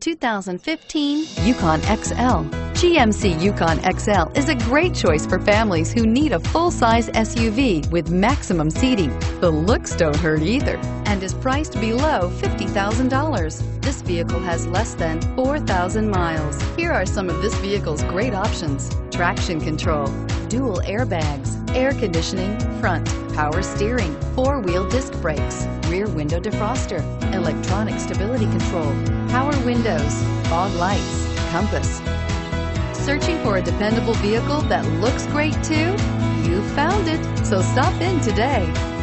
2015 Yukon XL. GMC Yukon XL is a great choice for families who need a full-size SUV with maximum seating. The looks don't hurt either and is priced below $50,000. This vehicle has less than 4,000 miles. Here are some of this vehicle's great options: traction control, dual airbags, air conditioning, front, power steering, four-wheel disc brakes, rear window defroster, electronic stability control, power windows, fog lights, compass. Searching for a dependable vehicle that looks great too? You found it, so stop in today.